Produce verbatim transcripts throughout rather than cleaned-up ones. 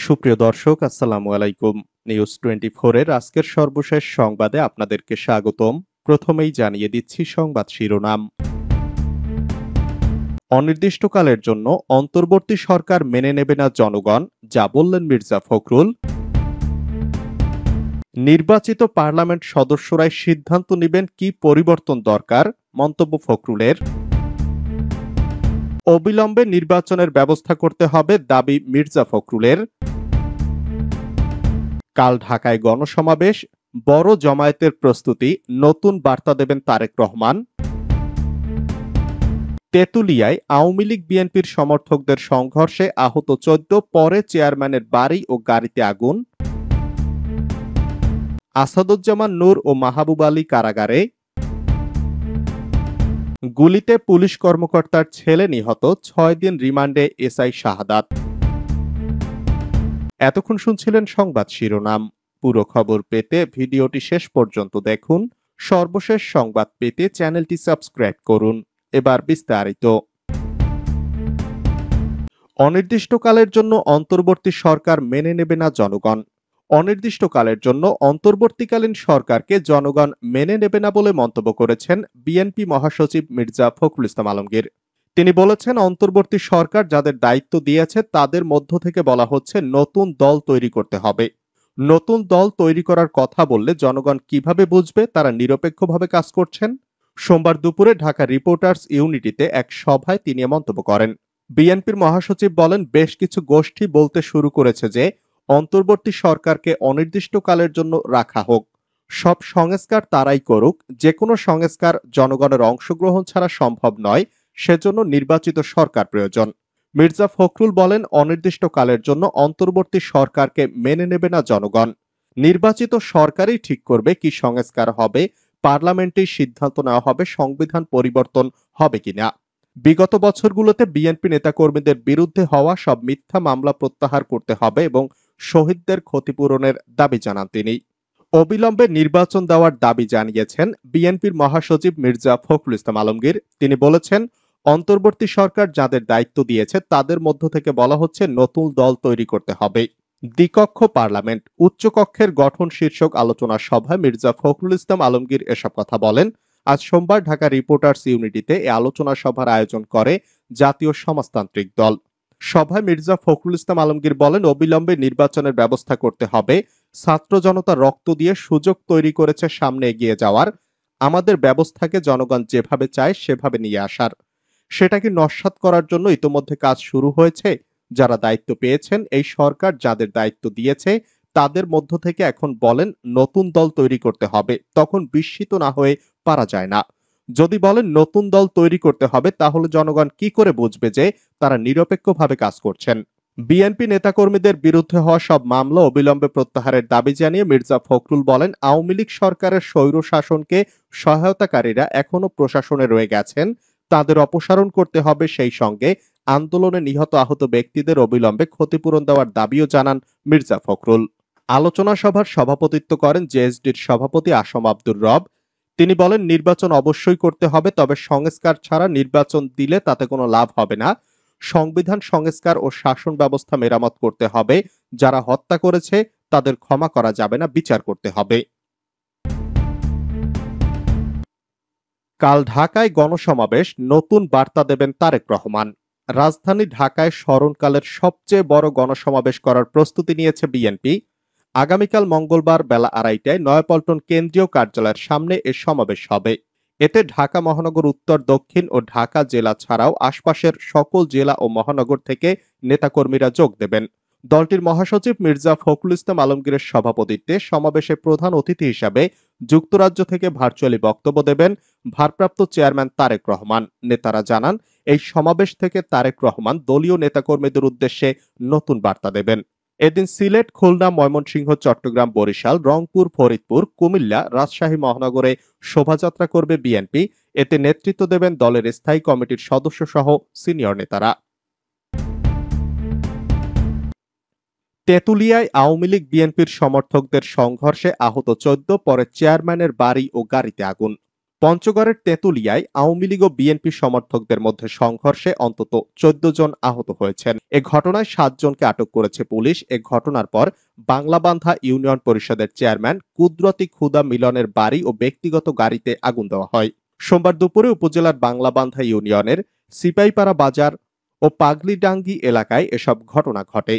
সুপ্রিয় দর্শক, আসসালামু আলাইকুম। নিউজ টোয়েন্টি ফোর এর আজকের সর্বশেষ সংবাদে আপনাদেরকে স্বাগতম। প্রথমেই জানিয়ে দিচ্ছি সংবাদ শিরোনাম। অনির্দিষ্টকালের জন্য অন্তর্বর্তী সরকার মেনে নেবে না জনগণ, যা বললেন মির্জা ফখরুল। নির্বাচিত পার্লামেন্ট সদস্যরাই সিদ্ধান্ত নেবেন কি পরিবর্তন দরকার, মন্তব্য ফখরুলের। অবিলম্বে নির্বাচনের ব্যবস্থা করতে হবে, দাবি মির্জা ফখরুলের। কাল ঢাকায় গণসমাবেশ, বড় জমায়েতের প্রস্তুতি, নতুন বার্তা দেবেন তারেক রহমান। তেঁতুলিয়ায় আওয়ামী লীগ বিএনপির সমর্থকদের সংঘর্ষে আহত চোদ্দ, পরে চেয়ারম্যানের বাড়ি ও গাড়িতে আগুন। আসাদুজ্জামান নূর ও মাহবুব আলী কারাগারে। গুলিতে পুলিশ কর্মকর্তার ছেলে নিহত, ছয় দিন রিমান্ডে এসআই শাহাদাত। এতক্ষণ শুনছিলেন সংবাদ শিরোনাম। পুরো খবর পেতে ভিডিওটি শেষ পর্যন্ত দেখুন। সর্বশেষ সংবাদ পেতে চ্যানেলটি সাবস্ক্রাইব করুন। এবার বিস্তারিত। অনির্দিষ্টকালের জন্য অন্তর্বর্তী সরকার মেনে নেবে না জনগণ। অনির্দিষ্টকালের জন্য অন্তর্বর্তীকালীন সরকারকে জনগণ মেনে নেবে না বলে মন্তব্য করেছেন বিএনপি মহাসচিব মির্জা ফখরুল ইসলাম আলমগীর। তিনি বলেছেন, অন্তর্বর্তী সরকার যাদের দায়িত্ব দিয়েছে তাদের মধ্য থেকে বলা হচ্ছে নতুন দল তৈরি করতে হবে। নতুন দল তৈরি করার কথা বললে জনগণ কিভাবে বুঝবে তারা নিরপেক্ষভাবে কাজ করছেন? সোমবার দুপুরে ঢাকা রিপোর্টার্স ইউনিটিতে এক সভায় তিনি এ মন্তব্য করেন। বিএনপির মহাসচিব বলেন, বেশ কিছু গোষ্ঠী বলতে শুরু করেছে যে অন্তর্বর্তী সরকারকে অনির্দিষ্টকালের জন্য রাখা হোক। সব সংস্কার তারাই করুক, যে কোনো সংস্কার জনগণের অংশগ্রহণ ছাড়া সম্ভব নয়, সেজন্য নির্বাচিত সরকার প্রয়োজন। মির্জা ফখরুল বলেন, অনির্দিষ্টকালের জন্য অন্তর্বর্তী সরকারকে মেনে নেবে না জনগণ। নির্বাচিত সরকারই ঠিক করবে কি সংস্কার হবে, পার্লামেন্টেই সিদ্ধান্ত নেওয়া হবে সংবিধান পরিবর্তন হবে কিনা। বিগত বছরগুলোতে বিএনপি নেতাকর্মীদের বিরুদ্ধে হওয়া সব মিথ্যা মামলা প্রত্যাহার করতে হবে এবং শহীদদের ক্ষতিপূরণের দাবি জানান তিনি। অবিলম্বে নির্বাচন দেওয়ার দাবি জানিয়েছেন বিএনপির মহাসচিব মির্জা ফখরুল ইসলাম আলমগীর। তিনি বলেছেন, অন্তর্বর্তী সরকার যাদের দায়িত্ব দিয়েছে তাদের মধ্য থেকে বলা হচ্ছে নতুন দল তৈরি করতে হবে। দ্বিকক্ষ পার্লামেন্ট, উচ্চকক্ষের গঠন শীর্ষক আলোচনা সভায় মির্জা ফখরুল ইসলাম আলমগীর এসব কথা বলেন। আজ সোমবার ঢাকা রিপোর্টার্স ইউনিটিতে এ আলোচনা সভার আয়োজন করে জাতীয় সমাজতান্ত্রিক দল। সভায় মির্জা ফখরুল ইসলাম আলমগীর বলেন, অবিলম্বে নির্বাচনের ব্যবস্থা করতে হবে। ছাত্র জনতা রক্ত দিয়ে সুযোগ তৈরি করেছে সামনে এগিয়ে যাওয়ার। আমাদের ব্যবস্থাকে জনগণ যেভাবে চায় সেভাবে নিয়ে আসার। সেটাকে নস্যাৎ করার জন্য ইতোমধ্যে কাজ শুরু হয়েছে। যারা দায়িত্ব পেয়েছেন, এই সরকার যাদের দায়িত্ব দিয়েছে তাদের মধ্য থেকে এখন বলেন নতুন দল তৈরি করতে হবে, তখন বিস্মিত না হয়ে পারা যায় না। যদি বলেন নতুন দল তৈরি করতে হবে, তাহলে জনগণ কি করে বুঝবে যে তারা নিরপেক্ষভাবে কাজ করছেন? বিএনপি নেতাকর্মীদের বিরুদ্ধে হওয়া সব মামলা অবিলম্বে প্রত্যাহারের দাবি জানিয়ে মির্জা ফখরুল বলেন, আওয়ামী লীগ সরকারের স্বৈর শাসনকে সহায়তাকারীরা এখনো প্রশাসনে রয়ে গেছেন, তাদের অপসারণ করতে হবে। সেই সঙ্গে আন্দোলনে নিহত আহত ব্যক্তিদের অবিলম্বে ক্ষতিপূরণ দেওয়ার দাবিও জানান মির্জা ফখরুল। আলোচনা সভার সভাপতিত্ব করেন জেএসডির সভাপতি আসম আব্দুর রব। তিনি বলেন, নির্বাচন অবশ্যই করতে হবে, তবে সংস্কার ছাড়া নির্বাচন দিলে তাতে কোনো লাভ হবে না। সংবিধান সংস্কার ও শাসন ব্যবস্থা মেরামত করতে হবে। যারা হত্যা করেছে তাদের ক্ষমা করা যাবে না, বিচার করতে হবে। কাল ঢাকায় গণসমাবেশ, নতুন বার্তা দেবেন তারেক রহমান। রাজধানী ঢাকায় স্মরণকালের সবচেয়ে বড় গণসমাবেশ করার প্রস্তুতি নিয়েছে বিএনপি। আগামীকাল মঙ্গলবার বেলা আড়াইটায় নয়াপল্টন কেন্দ্রীয় কার্যালয়ের সামনে এ সমাবেশ হবে। এতে ঢাকা মহানগর উত্তর, দক্ষিণ ও ঢাকা জেলা ছাড়াও আশপাশের সকল জেলা ও মহানগর থেকে নেতাকর্মীরা যোগ দেবেন। দলটির মহাসচিব মির্জা ফখরুল ইসলাম আলমগীরের সভাপতিত্বে সমাবেশে প্রধান অতিথি হিসাবে যুক্তরাজ্য থেকে ভার্চুয়ালি বক্তব্য দেবেন ভারপ্রাপ্ত চেয়ারম্যান তারেক রহমান। নেতারা জানান, এই সমাবেশ থেকে তারেক রহমান দলীয় নেতাকর্মীদের উদ্দেশ্যে নতুন বার্তা দেবেন। এদিন সিলেট, খুলনা, ময়মনসিংহ, চট্টগ্রাম, বরিশাল, রংপুর, ফরিদপুর, কুমিল্লা, রাজশাহী মহানগরে শোভাযাত্রা করবে বিএনপি। এতে নেতৃত্ব দেবেন দলের স্থায়ী কমিটির সদস্য সহ সিনিয়র নেতারা। তেঁতুলিয়ায় আওয়ামী লীগ বিএনপির সমর্থকদের সংঘর্ষে আহত চোদ্দ, পরে চেয়ারম্যানের বাড়ি ও গাড়িতে আগুন। পঞ্চগড়ের তেঁতুলিয়ায় আওয়ামী লীগ ও বিএনপি সমর্থকদের মধ্যে সংঘর্ষে অন্তত চোদ্দ জন আহত হয়েছেন। এ ঘটনায় সাত জনকে আটক করেছে পুলিশ। এ ঘটনার পর বাংলাবান্ধা ইউনিয়ন পরিষদের চেয়ারম্যান কুদরতি ক্ষুদা মিলনের বাড়ি ও ব্যক্তিগত গাড়িতে আগুন দেওয়া হয়। সোমবার দুপুরে উপজেলার বাংলাবান্ধা ইউনিয়নের সিপাইপাড়া বাজার ও পাগলিডাঙ্গি এলাকায় এসব ঘটনা ঘটে।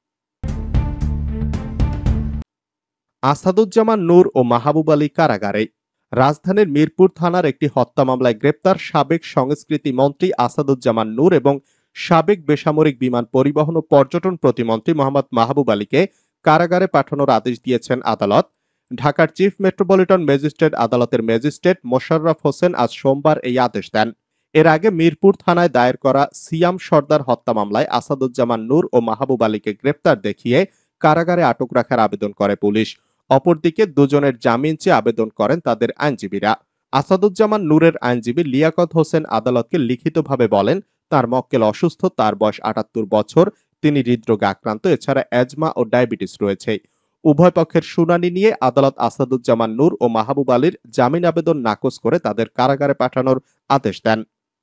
আসাদুজ্জামান নূর ও মাহবুব আলী কারাগারে। রাজধানীর মিরপুর থানার একটি হত্যা মামলায় গ্রেপ্তার সাবেক সংস্কৃতি মন্ত্রী আসাদুজ্জামান নূর এবং সাবেক বেসামরিক বিমান পরিবহন ও পর্যটন প্রতিমন্ত্রী মোহাম্মদ মাহবুব আলীকে কারাগারে পাঠানোর আদেশ দিয়েছেন আদালত। ঢাকার চিফ মেট্রোপলিটন ম্যাজিস্ট্রেট আদালতের ম্যাজিস্ট্রেট মোশাররফ হোসেন আজ সোমবার এই আদেশ দেন। এর আগে মিরপুর থানায় দায়ের করা সিয়াম সর্দার হত্যা মামলায় আসাদুজ্জামান নূর ও মাহবুব আলীকে গ্রেপ্তার দেখিয়ে কারাগারে আটক রাখার আবেদন করে পুলিশ। অপরদিকে দুজনের জামিন চেয়ে আবেদন করেন তাদের আইনজীবীরা। আসাদুজ্জামান নূরের আইনজীবী লিয়াকত হোসেন আদালতকে লিখিতভাবে বলেন, তার মক্কেল অসুস্থ, তার বয়স আটাত্তর বছর, তিনি হৃদরোগে আক্রান্ত, এছাড়া অ্যাজমা ও ডায়াবেটিস রয়েছে। উভয় পক্ষের শুনানি নিয়ে আদালত আসাদুজ্জামান নূর ও মাহবুব আলীর জামিন আবেদন নাকচ করে তাদের কারাগারে পাঠানোর আদেশ দেন।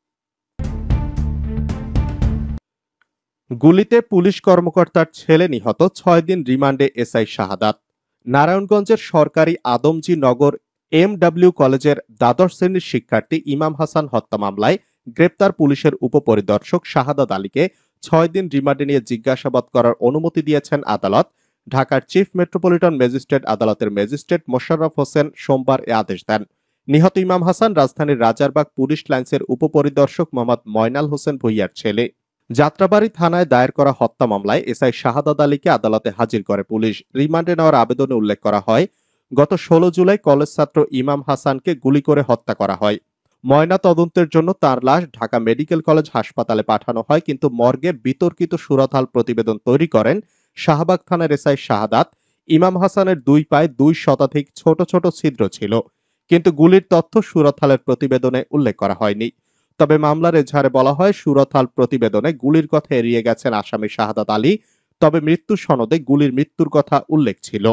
গুলিতে পুলিশ কর্মকর্তার ছেলে নিহত, ছয় দিন রিমান্ডে এসআই শাহাদাত। নারায়ণগঞ্জের সরকারি আদমজি নগর এম ডব্লিউ কলেজের দ্বাদশ শ্রেণীর শিক্ষার্থী ইমাম হাসান হত্যা মামলায় গ্রেপ্তার পুলিশের উপপরিদর্শক শাহাদাত আলীকে ছয় দিন রিমান্ডে নিয়ে জিজ্ঞাসাবাদ করার অনুমতি দিয়েছেন আদালত। ঢাকার চিফ মেট্রোপলিটন ম্যাজিস্ট্রেট আদালতের ম্যাজিস্ট্রেট মোশাররফ হোসেন সোমবার এ আদেশ দেন। নিহত ইমাম হাসান রাজধানীর রাজারবাগ পুলিশ লাইন্সের উপপরিদর্শক মোহাম্মদ ময়নাল হোসেন ভূঁইয়ার ছেলে। যাত্রাবাড়ী থানায় দায়ের করা হত্যা মামলায় এসআই শাহাদাত আলীকে আদালতে হাজির করে পুলিশ। রিমান্ডে নেওয়ার আবেদনে উল্লেখ করা হয়, গত ষোলো জুলাই কলেজ ছাত্র ইমাম হাসানকে গুলি করে হত্যা করা হয়। ময়না তদন্তের জন্য তার লাশ ঢাকা মেডিকেল কলেজ হাসপাতালে পাঠানো হয়, কিন্তু মর্গে বিতর্কিত সুরতহাল প্রতিবেদন তৈরি করেন শাহবাগ থানার এসআই শাহাদাত। ইমাম হাসানের দুই পায়ে দুই শতাধিক ছোট ছোট ছিদ্র ছিল, কিন্তু গুলির তথ্য সুরতহালের প্রতিবেদনে উল্লেখ করা হয়নি। তবে মামলার এজাহারে বলা হয়, সুরতহাল প্রতিবেদনে গুলির কথা এড়িয়ে গেছেন আসামি শাহাদাত আলী, তবে মৃত্যু সনদে গুলির মৃত্যুর কথা উল্লেখ ছিল।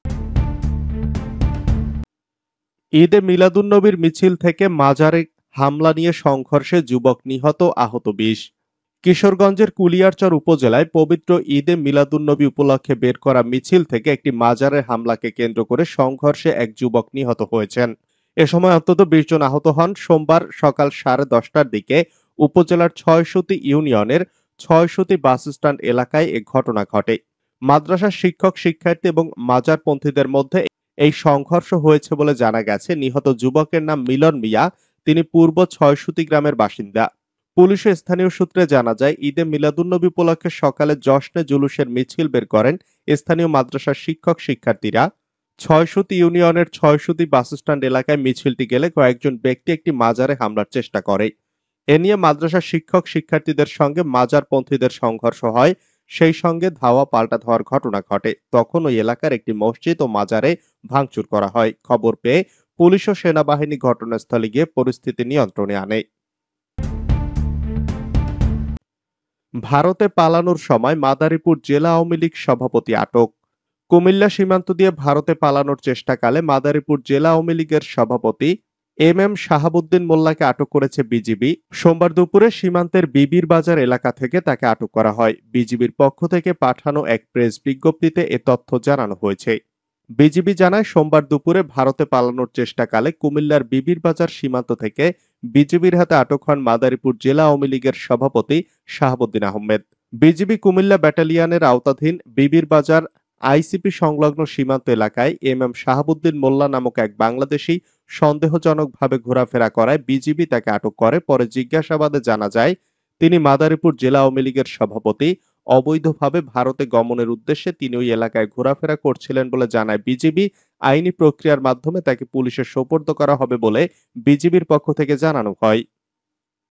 ঈদে মিলাদুন্নবীর মিছিল থেকে মাজারে হামলা নিয়ে সংঘর্ষে যুবক নিহত, আহত বিশ। কিশোরগঞ্জের কুলিয়ারচর উপজেলায় পবিত্র ঈদে মিলাদুন্নবী উপলক্ষে বের করা মিছিল থেকে একটি মাজারের হামলাকে কেন্দ্র করে সংঘর্ষে এক যুবক নিহত হয়েছেন। এ সময় অন্তত বিশ জন আহত হন। সোমবার সকাল সাড়ে দশটার দিকে উপজেলার ছয়শতি ইউনিয়নের ছয়শতি বাসস্ট্যান্ড এলাকায় এ ঘটনা ঘটে। মাদ্রাসার শিক্ষক শিক্ষার্থী এবং মাজারপন্থীদের মধ্যে এই সংঘর্ষ হয়েছে বলে জানা গেছে। নিহত যুবকের নাম মিলন মিয়া, তিনি পূর্ব ছয়শতি গ্রামের বাসিন্দা। পুলিশ ও স্থানীয় সূত্রে জানা যায়, ঈদে মিলাদুন্নবী উপলক্ষে সকালে জশ্নে জুলুসের মিছিল বের করেন স্থানীয় মাদ্রাসার শিক্ষক শিক্ষার্থীরা। ছয়শতি ইউনিয়নের ছয়শতি বাসস্ট্যান্ড এলাকায় মিছিলটি গেলে কয়েকজন ব্যক্তি একটি মাজারে হামলার চেষ্টা করে। এ নিয়ে মাদ্রাসার শিক্ষক শিক্ষার্থীদের সঙ্গে মাজারপন্থীদের সংঘর্ষ হয়, সেই সঙ্গে ধাওয়া পাল্টা ধাওয়ার ঘটনা ঘটে। তখন ওই এলাকার একটি মসজিদ ও মাজারে ভাঙচুর করা হয়। খবর পেয়ে পুলিশ ও সেনাবাহিনী ঘটনাস্থলে গিয়ে পরিস্থিতি নিয়ন্ত্রণে আনে। ভারতে পালানোর সময় মাদারীপুর জেলা আওয়ামী লীগ সভাপতি আটক। কুমিল্লা সীমান্ত দিয়ে ভারতে পালানোর চেষ্টাকালে মাদারীপুর জেলা আওয়ামী লীগের সভাপতি এম এম শাহাবুদ্দিন মোল্লাকে আটক করেছে বিজিবি। সোমবার দুপুরে সীমান্তের বিবির বাজার এলাকা থেকে তাকে আটক করা হয়। বিজিবির পক্ষ থেকে পাঠানো এক প্রেস বিজ্ঞপ্তিতে এ তথ্য জানানো হয়েছে। বিজিবি জানায়, সোমবার দুপুরে ভারতে পালানোর চেষ্টাকালে কুমিল্লার বিবির বাজার সীমান্ত থেকে বিজিবির হাতে আটক হন মাদারীপুর জেলা আওয়ামী লীগের সভাপতি শাহাবুদ্দিন আহমেদ। বিজিবি কুমিল্লা ব্যাটালিয়নের আওতাধীন বিবির বাজার আইসিপি সংলগ্ন সীমান্ত এলাকায় এম এম শাহাবুদ্দিন মোল্লা নামক এক বাংলাদেশি সন্দেহজনকভাবে ঘোরাফেরা করায় বিজিবি তাকে আটক করে। পরে জিজ্ঞাসাবাদে জানা যায়, তিনি মাদারীপুর জেলা আওয়ামী লীগের সভাপতি। অবৈধভাবে ভারতে গমনের উদ্দেশ্যে তিনি ওই এলাকায় ঘোরাফেরা করছিলেন বলে জানায় বিজিবি। আইনি প্রক্রিয়ার মাধ্যমে তাকে পুলিশের সোপর্দ করা হবে বলে বিজিবির পক্ষ থেকে জানানো হয়।